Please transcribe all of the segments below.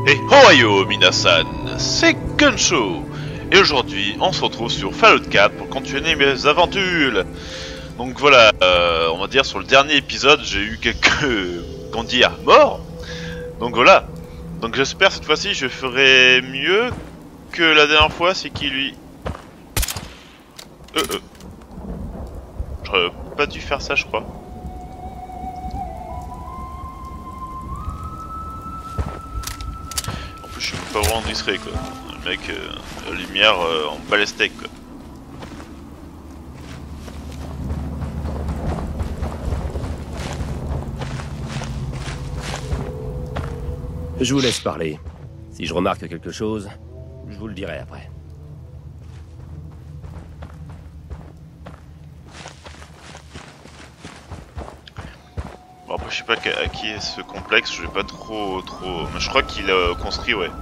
Hey Ohio Minasan, c'est Gunshow. Et aujourd'hui on se retrouve sur Fallout 4 pour continuer mes aventures. Donc voilà, on va dire sur le dernier épisode j'ai eu quelques, comment dire, morts. Donc voilà, donc j'espère cette fois-ci je ferai mieux que la dernière fois. C'est qui lui? J'aurais pas dû faire ça je crois. Je suis pas vraiment discret quoi. Le mec, la lumière en bas les steaks quoi. Je vous laisse parler. Si je remarque quelque chose, je vous le dirai après. Bon après je sais pas à qui est ce complexe, je vais pas trop... Mais je crois qu'il a construit ouais.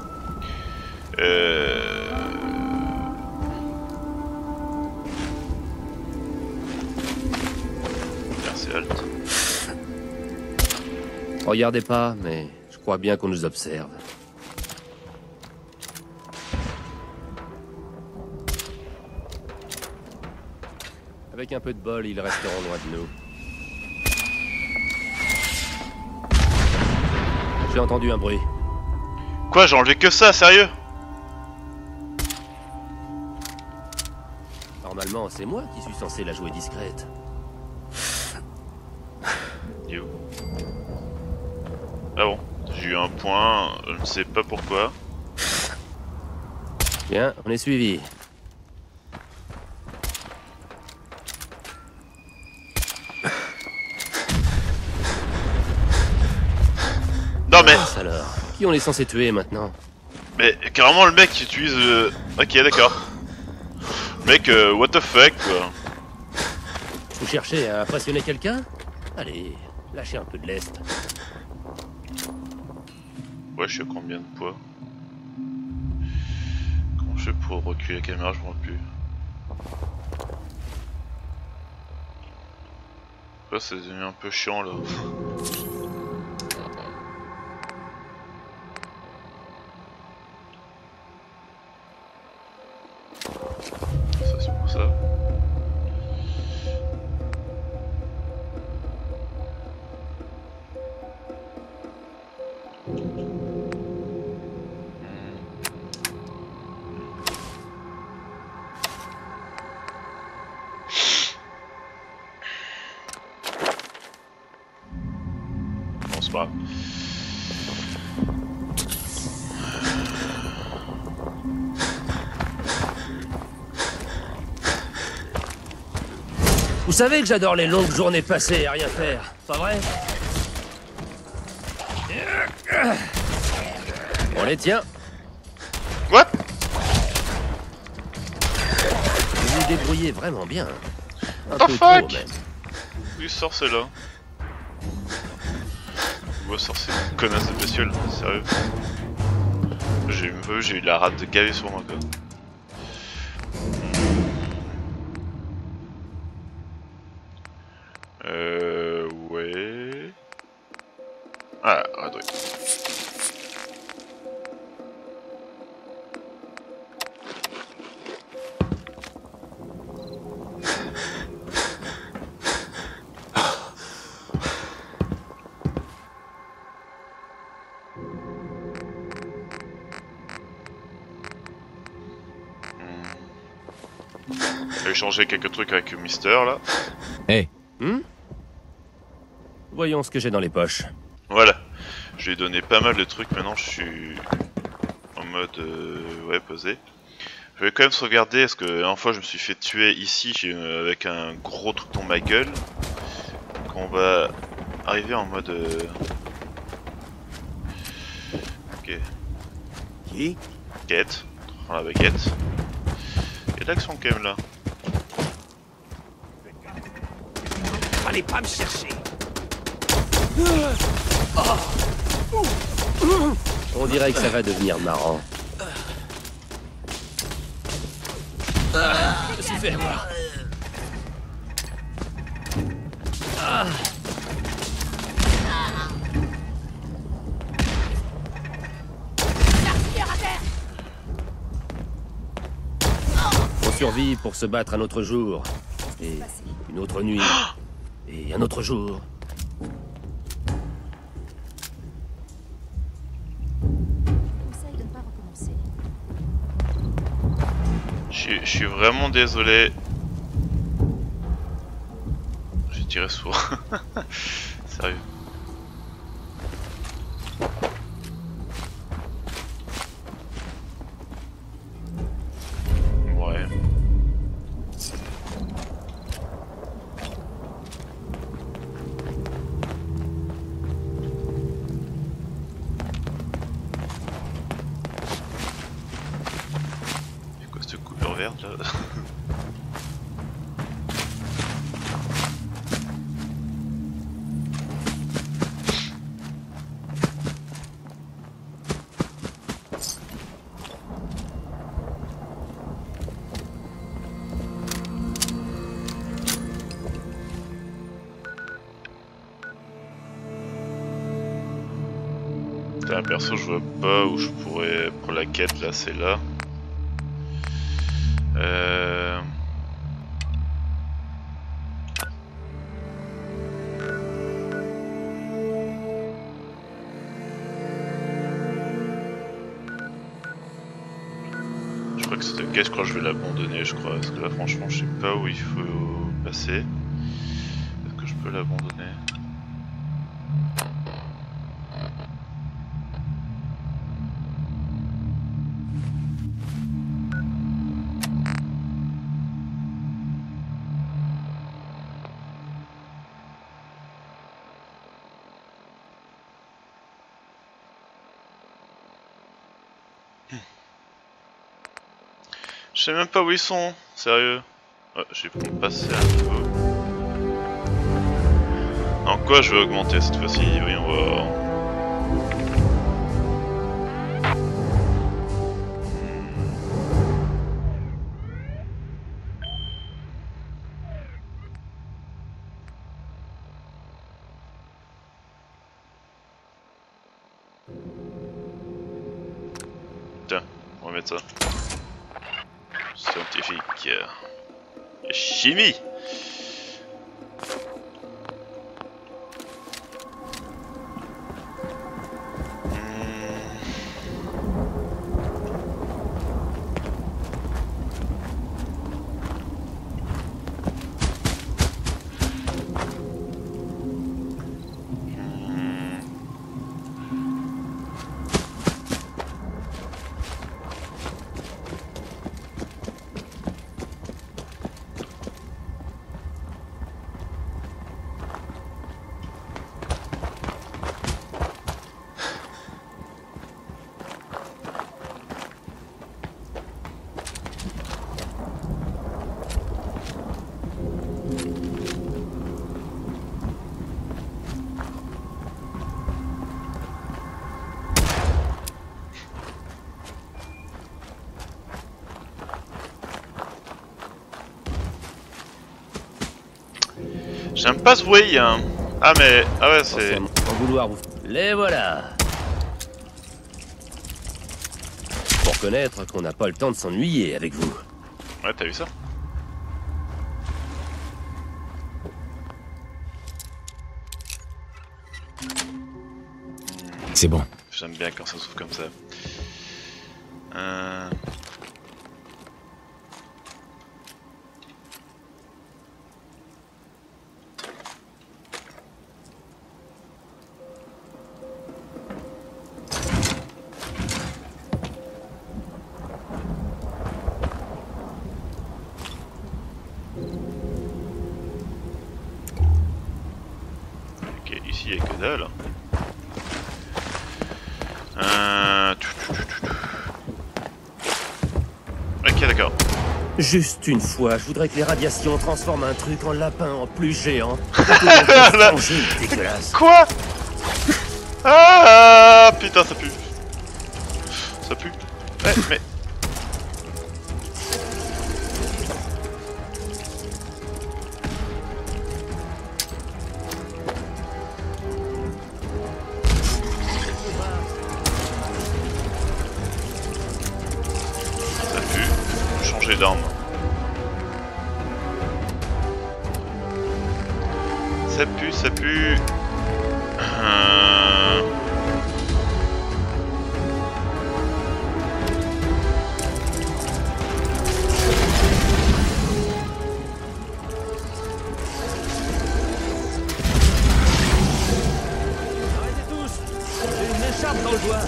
Merci Alt. Regardez pas, mais je crois bien qu'on nous observe. Avec un peu de bol, ils resteront loin de nous. J'ai entendu un bruit. Quoi, j'ai enlevé que ça, sérieux? Normalement, c'est moi qui suis censé la jouer discrète. Yo. Ah bon, j'ai eu un point, je ne sais pas pourquoi. Bien, on est suivi. Non mais... Alors, qui on est censé tuer maintenant? Mais carrément le mec qui utilise... Ok d'accord. Mec, what the fuck quoi. Vous cherchez à impressionner quelqu'un? Allez, lâchez un peu de lest. Ouais, je suis à combien de poids? Comment je fais pour reculer la caméra? Je m'en rappelle plus. Là, c'est devenu un peu chiant là. Ça, c'est pour ça. Non, c'est pas grave. Vous savez que j'adore les longues journées passées à rien faire, pas vrai? On les tient. What? Vous vous débrouillez vraiment bien. Un The peu fuck? trop, même. D'où sort celle-là? Où sort cette connasse de bestiole? Sérieux? J'ai eu la rate de gaver sur moi quoi. Ouais... Ah, ouais. J'ai échangé quelques trucs avec Mister là. Hey. Voyons ce que j'ai dans les poches. Voilà. Je lui ai donné pas mal de trucs, maintenant je suis en mode ouais, posé. Je vais quand même sauvegarder parce que la dernière fois je me suis fait tuer ici avec un gros truc dans ma gueule. Donc on va arriver en mode ok. Qui? Quête. On prend la baguette. Il y a de l'action quand même là. Allez pas me chercher. On dirait que ça va devenir marrant. Je me suis fait avoir. survit pour se battre un autre jour. Et une autre nuit. Et un autre jour. Conseil de ne pas recommencer. Je suis vraiment désolé. J'ai tiré sourd. Sérieux. Ouais. C'est quoi cette couleur verte là? T'as un perso je vois pas où je pourrais pour la quête là, c'est là. Je crois que cette quête, je crois que je vais l'abandonner, je crois, parce que là franchement je sais pas où il faut passer. Est-ce que je peux l'abandonner? Je sais même pas où ils sont, sérieux. Ouais, j'ai pu passer un peu. En quoi je vais augmenter cette fois-ci? Oui, on va... Tiens, on va mettre ça. Scientifique. Chimie. J'aime pas ce bruit, hein. Ah mais... Ah ouais, c'est... En vouloir vous... Les voilà. Pour connaître qu'on n'a pas le temps de s'ennuyer avec vous. Ouais, t'as vu ça? C'est bon. J'aime bien quand ça s'ouvre comme ça. Ok, ici il y a que dalle. Ok, d'accord. Juste une fois, je voudrais que les radiations transforment un truc en lapin en plus géant. Dégueulasse. Quoi? Ah putain, ça pue. Ça pue. Ouais, mais... Ça pue. Changer d'arme. Ça pue, ça pue. Arrêtez tous. J'ai une écharpe dans le doigt.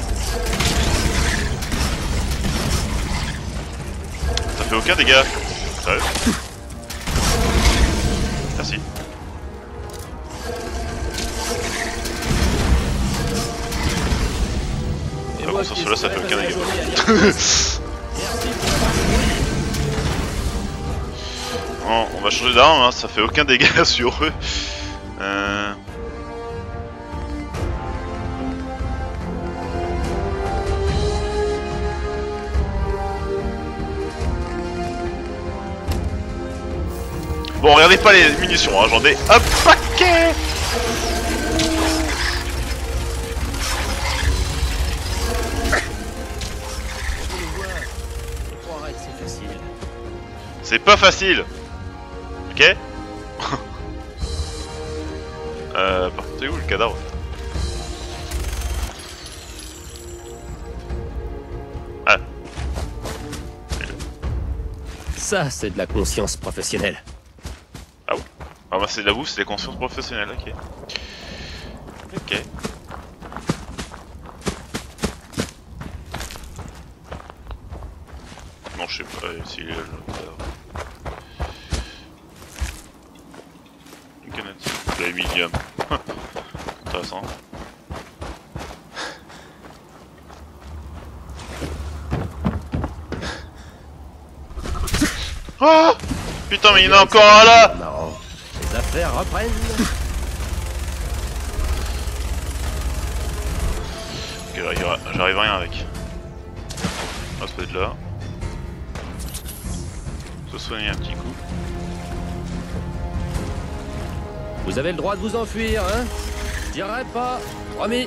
Ça fait aucun dégât. Sérieux? Merci. Et Ah moi bon, sur qui cela, ça fait espérais aucun passer la dégât. journée à lire. Merci pour la Bon, on va changer d'arme, hein, ça fait aucun dégât sur eux. Bon, regardez pas les munitions, hein, j'en ai un paquet. Je le vois. Je croirais que c'est facile. C'est pas facile. Ok. Par contre, c'est où le cadavre? Ah. Ça, c'est de la conscience professionnelle. Ah oui. Ah bah c'est de la bouffe, c'est des consciences professionnelles, ok. Ok. Non, je sais pas s'il est là, le cadavre. Une canette. L'aluminium. Intéressant. Ah putain, mais il y en a encore un là. Marrant. Les affaires reprennent. Ok, j'arrive à rien avec. On va se mettre là. Se soigner un petit coup. Vous avez le droit de vous enfuir, hein? J'irai pas. Promis.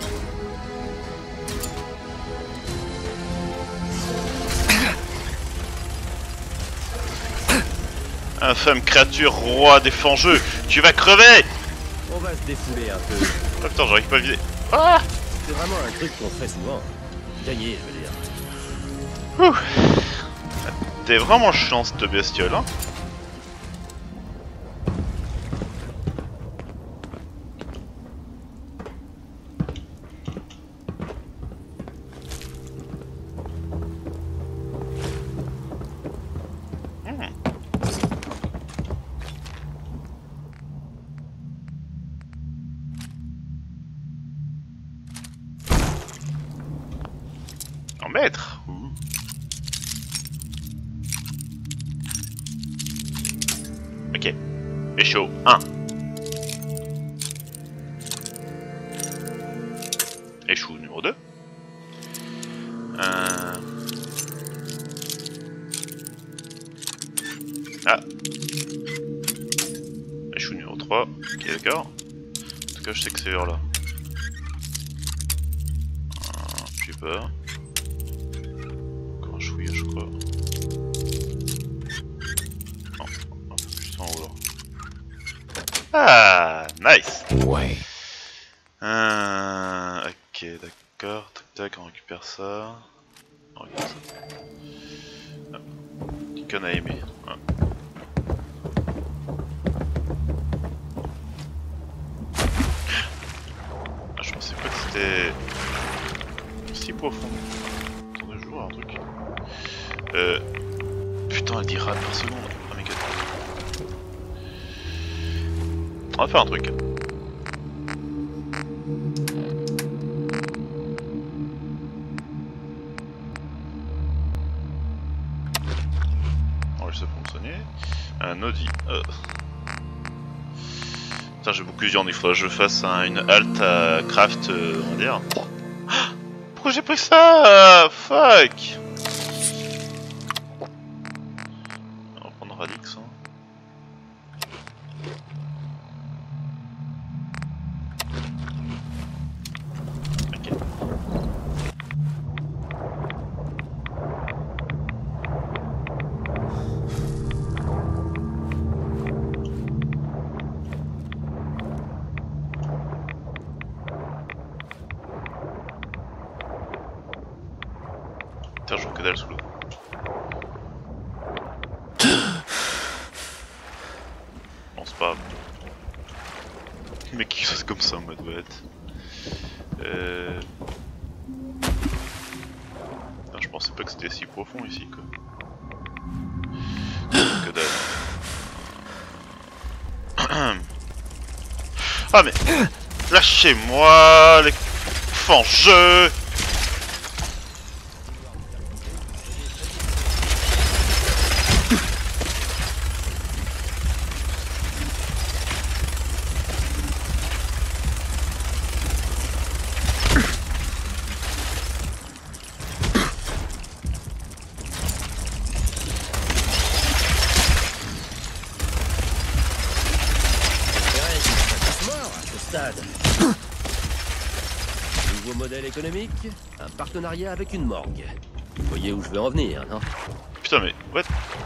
Infâme créature, roi des fangeux, tu vas crever! On va se défouler un peu. Oh putain, j'arrive pas à vider. Ah! C'est vraiment un truc qu'on fait souvent. Gagner, je veux dire. T'es vraiment chiant cette bestiole, hein? En maître. Ouh. Ok. Échaud 1. Échoue numéro 2. Ah. Échoue numéro 3. Ok, d'accord. En tout cas, je sais que c'est vers là. J'ai peur. Encore un chouïa, je crois. Non, un peu plus en haut là. Ah, nice. Ouais. Ok, d'accord. Tac, tac, on récupère ça. On récupère ça. Ah. Petit con à aimer. Ah. Ah, je pensais pas que c'était si profond. Attendez, je vois un truc. Putain, elle dit rad par seconde. Oh my god. On va faire un truc. On va juste pour me soigner. Un Audi. Putain, j'ai beaucoup de viande, il faudra que je fasse une halte à craft, on va dire. Pourquoi j'ai pris ça? Fuck! On va prendre Radix. Hein. Ok. Putain, je vois que dalle sous l'eau. Bon, c'est pas grave. Le mec qui saute comme ça en mode ouais. Putain, je pensais pas que c'était si profond ici quoi. Que dalle. Ah mais lâchez-moi les fangeux. Nouveau modèle économique, un partenariat avec une morgue. Vous voyez où je veux en venir, non? Putain mais what?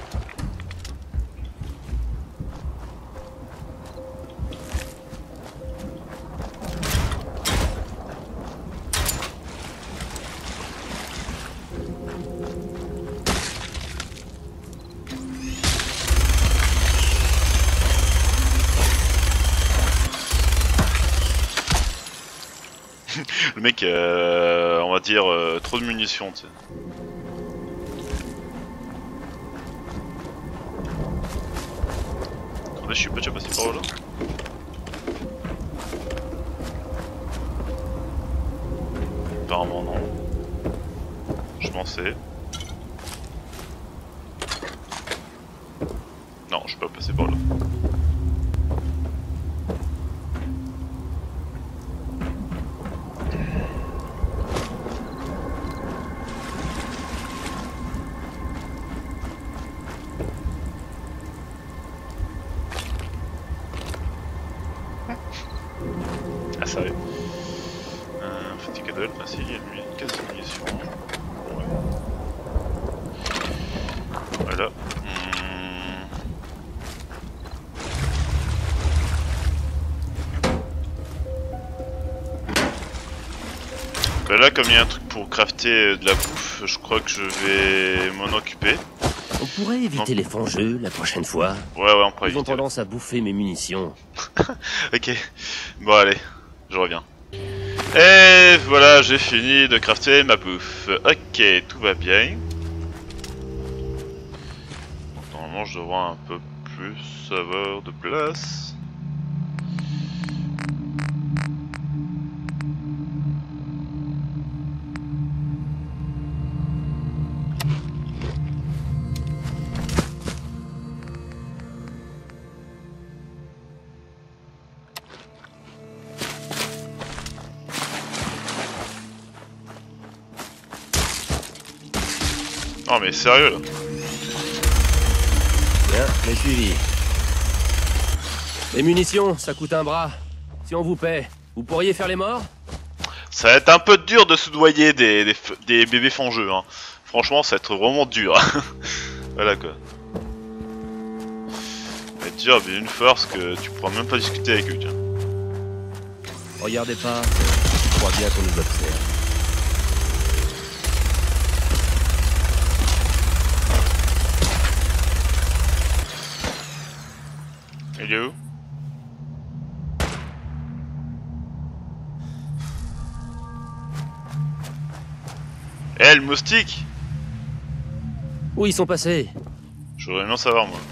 Le mec, on va dire, trop de munitions, tu sais. Attendez, je suis pas déjà passé par là. Apparemment non. Je m'en sais. Non, je suis pas passé par là. Ah sérieux. Fatigue de facile, il y a lui une casse de munitions. Ouais. Voilà. Bah là comme il y a un truc pour crafter de la bouffe, je crois que je vais m'en occuper. On pourrait éviter les fangeux la prochaine fois. Ouais on pourrait Ils ont éviter. tendance à bouffer mes munitions. Ok, bon allez, je reviens. Et voilà, j'ai fini de crafter ma bouffe. Ok, tout va bien. Donc, normalement, je devrais un peu plus avoir de place. Non mais sérieux là. Bien, j'ai suivi. Les munitions, ça coûte un bras. Si on vous paie, vous pourriez faire les morts? Ça va être un peu dur de soudoyer des bébés fangeux, hein. Franchement, ça va être vraiment dur. Voilà quoi. Ça va être dur, mais une force que tu pourras même pas discuter avec eux, tiens. Regardez pas, je crois bien qu'on nous observe. Il est où? Eh, le moustique! Où ils sont passés? Je voudrais bien savoir, moi.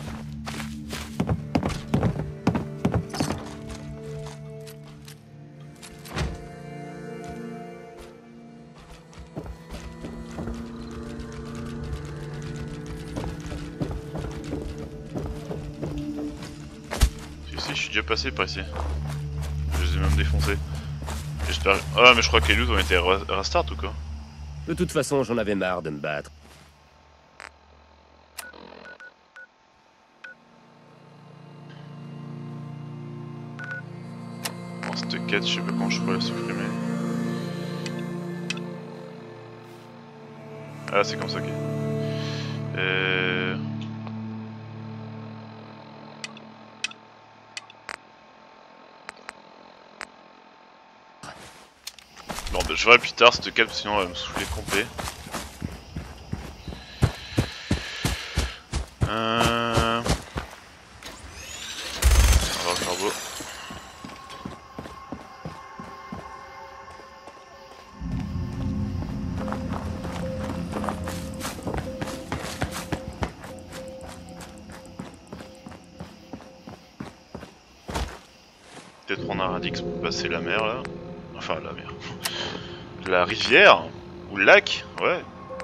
Si, je suis déjà passé par ici. Je les ai même défoncés. J'espère. Ah, mais je crois que les loots ont été restart ou quoi? De toute façon, j'en avais marre de me battre. Bon, cette quête, je sais pas quand je pourrais la supprimer. Ah, c'est comme ça, ok. Bon, bah, je verrai plus tard cette quête, sinon elle va me saouler complet. prendre un radix pour passer la mer là. Enfin la mer. La rivière. Ou le lac, ouais.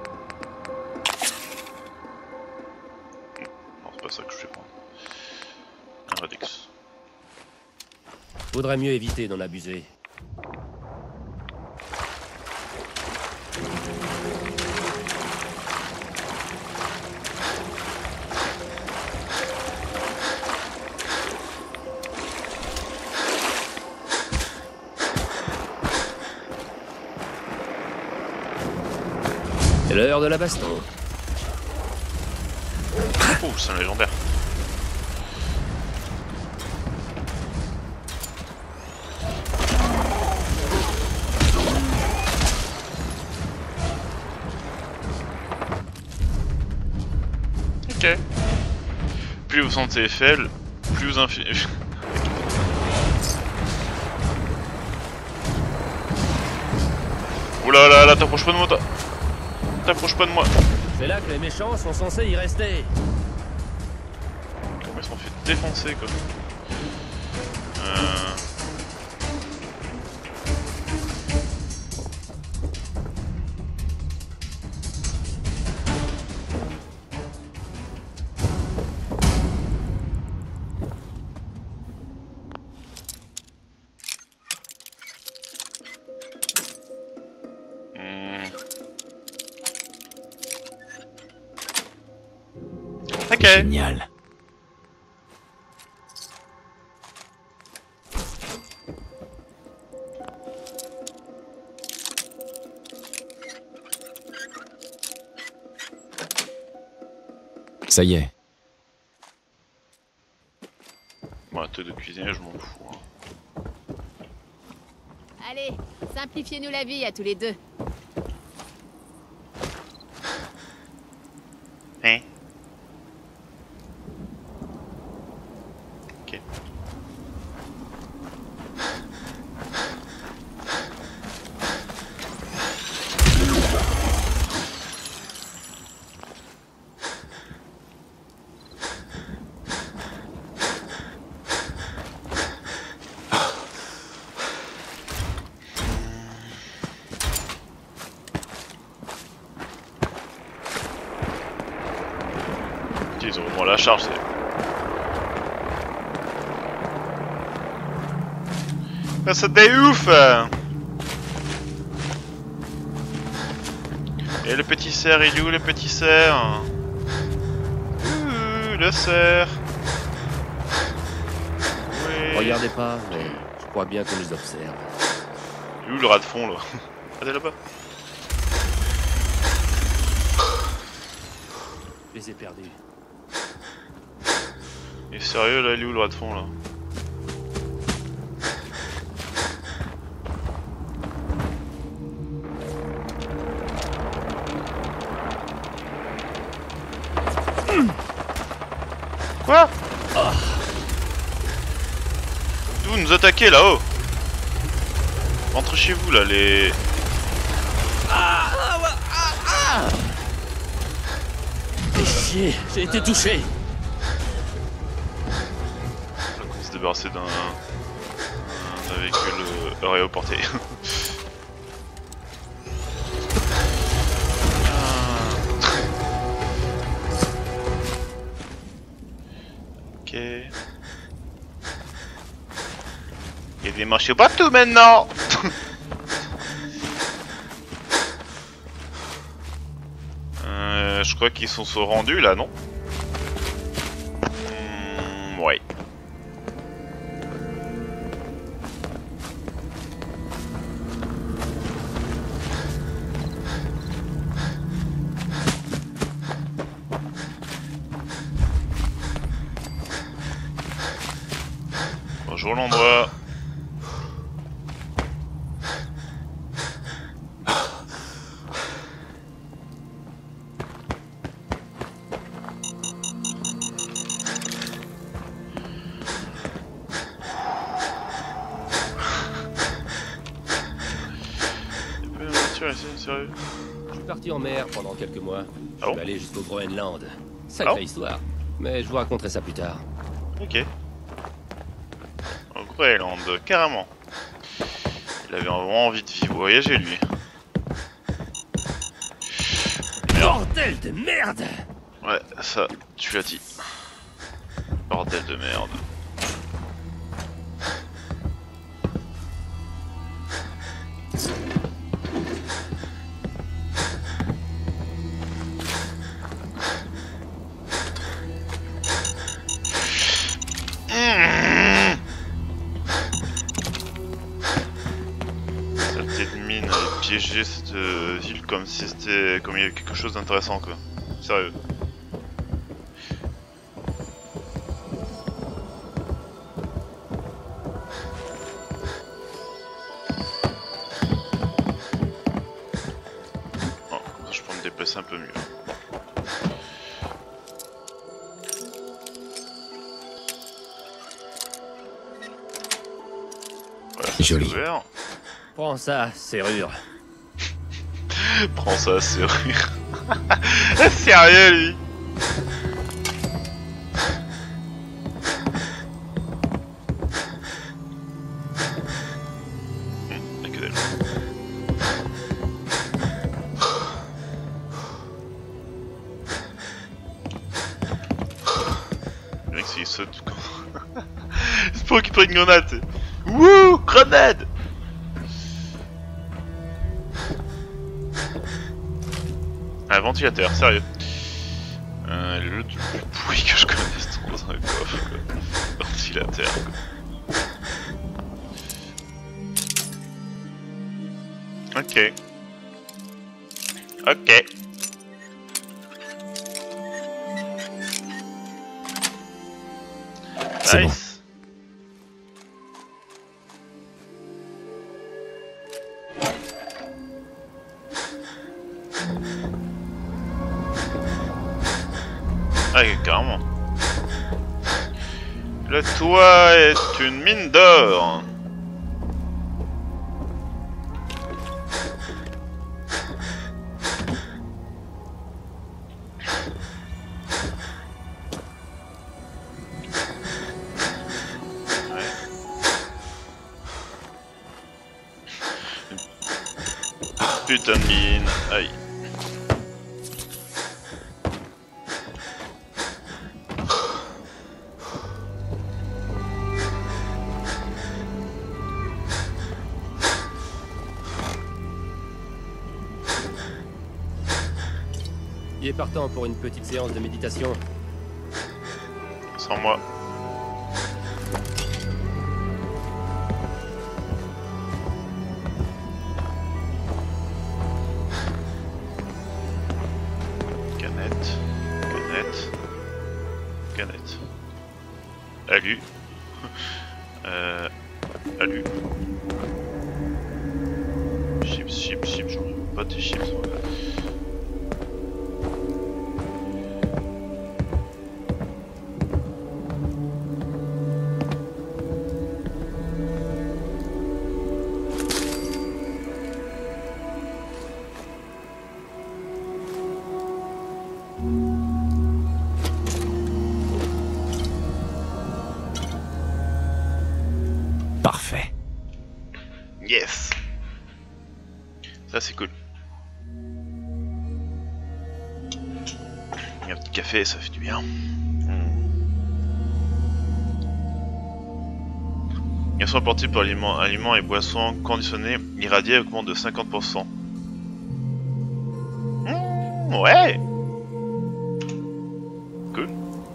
Non, c'est pas ça que je vais prendre. Un radix. Faudrait mieux éviter d'en abuser. C'est l'heure de la baston. Oh, c'est un légendaire. Ok. Plus vous sentez faible, plus vous infligez. Oula là là, t'approches pas de moi, t'approches pas de moi. C'est là que les méchants sont censés y rester. Comment ils se sont fait défoncer quoi. Ok. Génial. Ça y est. Bon, tête de cuisinier, je m'en fous. Hein. Allez, simplifiez-nous la vie à tous les deux. Hein? Ok. Ils ont vraiment la charge. C'est des ouf. Et le petit cerf, il est où le petit cerf? Le cerf. Oui. Regardez pas, mais je crois bien qu'on nous observe. Il est où le rat de fond là? Regardez là-bas. Je les ai perdus. Il est sérieux là, il est où le rat de fond là? Quoi? D'où nous attaquer là-haut? Rentrez chez vous là les... Fais chier, j'ai été touché. On se débarrasser d'un véhicule aéroporté. Ok. Il y a des marchés partout maintenant. Je crois qu'ils sont rendus là, non? Ouais. Bonjour l'endroit. Sérieux? Je suis parti en mer pendant quelques mois. Ah Je bon? suis allé jusqu'au Groenland. Sacrée Ah bon? histoire. Mais je vous raconterai ça plus tard. Ok. En Greyland, carrément. Il avait vraiment envie de voyager lui. Bordel de merde! Ouais, ça, tu l'as dit. Bordel de merde. Saleté de mine, piéger cette ville comme si c'était. Comme il y avait quelque chose d'intéressant quoi. Sérieux. Oh, je peux me déplacer un peu mieux. Voilà, ça, Joli. c'est ouvert. Prends ça, serrure. Prends ça, serrure. Sérieux lui. Y'a que dalle. Le mec s'il saute quand... C'est pour qu'il prenne une grenade t'sais. Wouh, grenade. Un ventilateur, sérieux. Le plus pourri que je connaisse dans un coffre. Quoi. Ventilateur. Quoi. Ok. Ok. C'est bon. Nice. Ah, carrément. Le toit est une mine d'or. Ouais. Putain de mine. Aïe. Il est partant pour une petite séance de méditation. Sans moi. Canette. Canette. Canette. Alu. Alu. Chips, j'en veux pas tes chips. Parfait. Yes. Ça c'est cool. Un petit café, ça fait du bien. Ils sont apportés par aliments et boissons conditionnés, irradiés augmente de 50%. Ouais. Cool.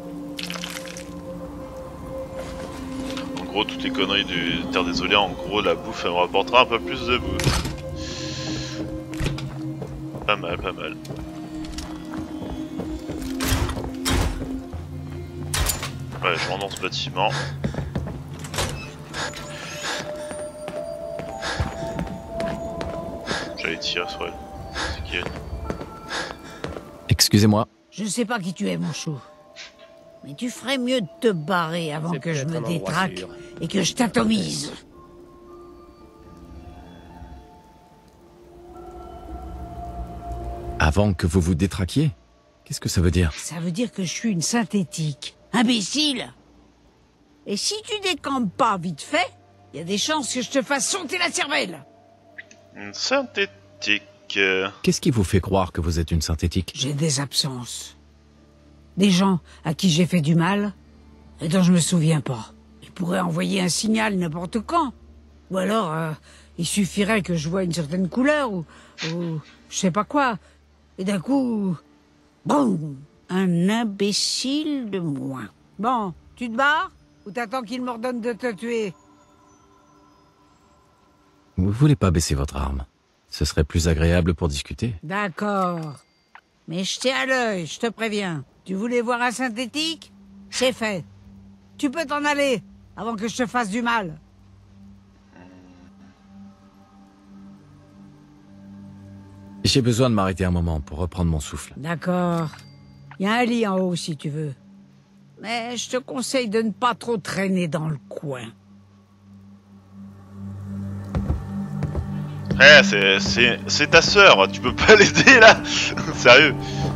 En gros, toutes les conneries du Terre Désolée, en gros, la bouffe, elle me rapportera un peu plus de bouffe. Pas mal, pas mal. Ouais, je rentre dans ce bâtiment. J'allais tirer sur elle. C'est qui elle? Excusez-moi. Je sais pas qui tu es, mon chou. Mais tu ferais mieux de te barrer avant C'est que je peut-être me un endroit détraque sûr. et que je t'atomise. Avant que vous vous détraquiez? Qu'est-ce que ça veut dire? Ça veut dire que je suis une synthétique. Imbécile! Et si tu décampes pas vite fait, il y a des chances que je te fasse sauter la cervelle. Une synthétique. Qu'est-ce qui vous fait croire que vous êtes une synthétique? J'ai des absences. Des gens à qui j'ai fait du mal et dont je me souviens pas. Ils pourraient envoyer un signal n'importe quand. Ou alors, il suffirait que je voie une certaine couleur ou je sais pas quoi. Et d'un coup, boum, un imbécile de moins. Bon, tu te barres ou t'attends qu'il m'ordonne de te tuer? Vous voulez pas baisser votre arme? Ce serait plus agréable pour discuter. D'accord. Mais je t'ai à l'œil, je te préviens. Tu voulais voir un synthétique? C'est fait. Tu peux t'en aller, avant que je te fasse du mal. J'ai besoin de m'arrêter un moment pour reprendre mon souffle. D'accord. Il y a un lit en haut, si tu veux. Mais je te conseille de ne pas trop traîner dans le coin. Eh, c'est ta sœur, tu peux pas l'aider là. Sérieux.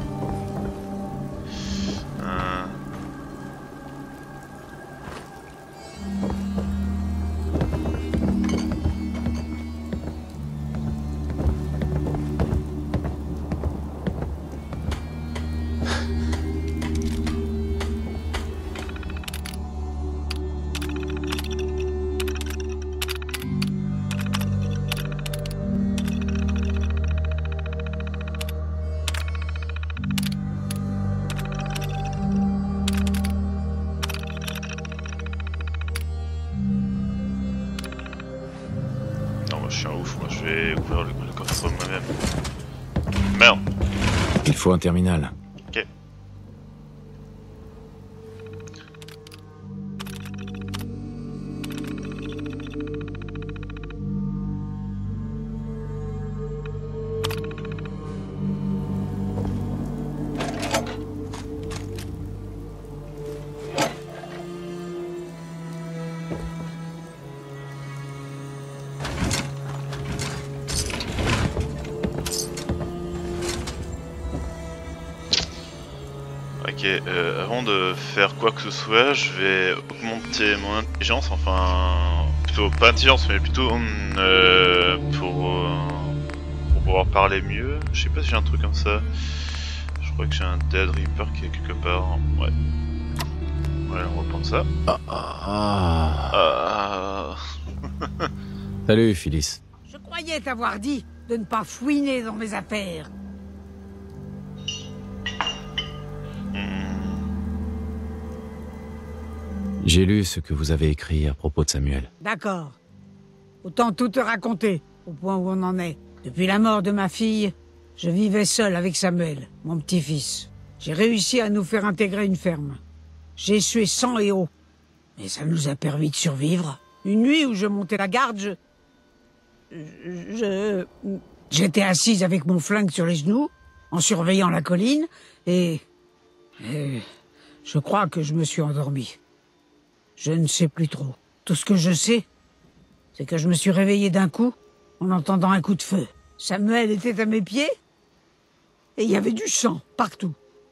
Je suis un ouf, moi je vais ouvrir le coffre moi-même. Merde. Il faut un terminal. Ok. Ok, avant de faire quoi que ce soit, je vais augmenter mon intelligence, enfin... Plutôt, pas intelligence, mais plutôt pour pouvoir parler mieux. Je sais pas si j'ai un truc comme ça. Je crois que j'ai un Dead Reaper qui est quelque part. Ouais. Ouais, on va prendre ça. Salut, Phyllis. Je croyais t'avoir dit de ne pas fouiner dans mes affaires. J'ai lu ce que vous avez écrit à propos de Samuel. D'accord. Autant tout te raconter, au point où on en est. Depuis la mort de ma fille, je vivais seul avec Samuel, mon petit-fils. J'ai réussi à nous faire intégrer une ferme. J'ai sué sang et eau. Mais ça nous a permis de survivre. Une nuit où je montais la garde, j'étais assise avec mon flingue sur les genoux, en surveillant la colline, et je crois que je me suis endormi. Je ne sais plus trop. Tout ce que je sais, c'est que je me suis réveillé d'un coup, en entendant un coup de feu. Samuel était à mes pieds, et il y avait du sang partout.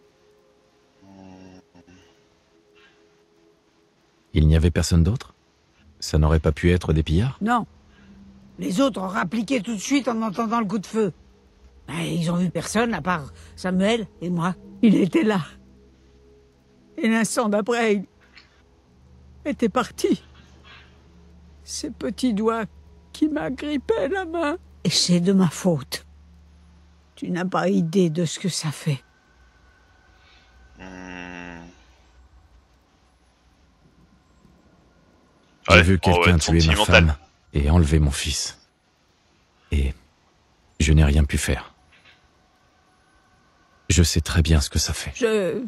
Il n'y avait personne d'autre? Ça n'aurait pas pu être des pillards? Non. Les autres ont rappliqué tout de suite en entendant le coup de feu. Ils ont vu personne à part Samuel et moi. Il était là. Et l'instant d'après, il était parti. Ses petits doigts qui m'agrippaient la main. Et c'est de ma faute. Tu n'as pas idée de ce que ça fait. J'ai vu quelqu'un tuer ma femme et enlever mon fils. Et je n'ai rien pu faire. Je sais très bien ce que ça fait.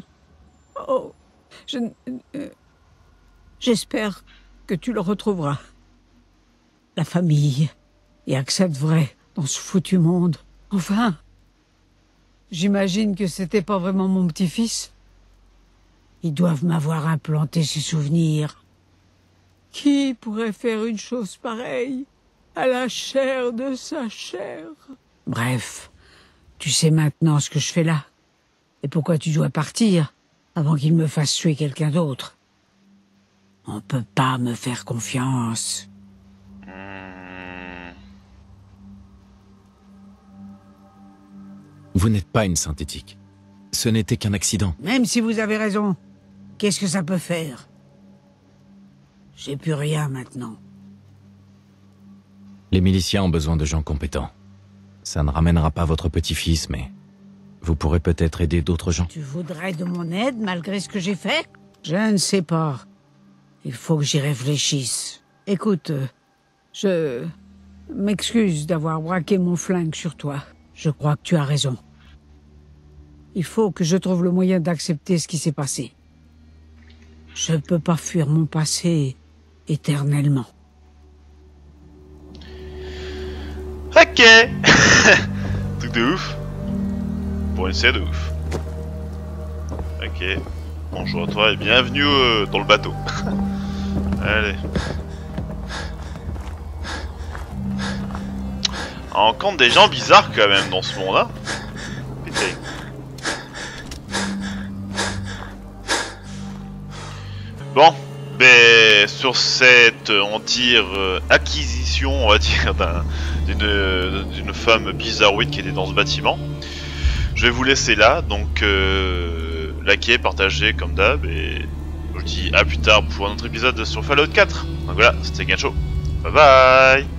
J'espère que tu le retrouveras. La famille. Il y a que ça de vrai dans ce foutu monde. Enfin, j'imagine que c'était pas vraiment mon petit-fils. Ils doivent m'avoir implanté ses souvenirs. Qui pourrait faire une chose pareille à la chair de sa chair? Bref, tu sais maintenant ce que je fais là. Et pourquoi tu dois partir avant qu'il me fasse tuer quelqu'un d'autre. On peut pas me faire confiance. Vous n'êtes pas une synthétique. Ce n'était qu'un accident. Même si vous avez raison, qu'est-ce que ça peut faire? J'ai plus rien maintenant. Les miliciens ont besoin de gens compétents. Ça ne ramènera pas votre petit-fils, mais vous pourrez peut-être aider d'autres gens. Tu voudrais de mon aide malgré ce que j'ai fait? Je ne sais pas. Il faut que j'y réfléchisse. Écoute, je m'excuse d'avoir braqué mon flingue sur toi. Je crois que tu as raison. Il faut que je trouve le moyen d'accepter ce qui s'est passé. Je ne peux pas fuir mon passé éternellement. Ok. Truc de ouf. Pour une série de ouf. Ok. Bonjour à toi et bienvenue dans le bateau. Allez. On rencontre des gens bizarres quand même dans ce monde-là. Putain. Bon, ben sur cette, on dire, acquisition, on va dire, d'une femme bizarroïde qui était dans ce bâtiment, je vais vous laisser là, donc likez, partagez comme d'hab, et je vous dis à plus tard pour un autre épisode sur Fallout 4. Donc voilà, c'était Gansho. Bye bye.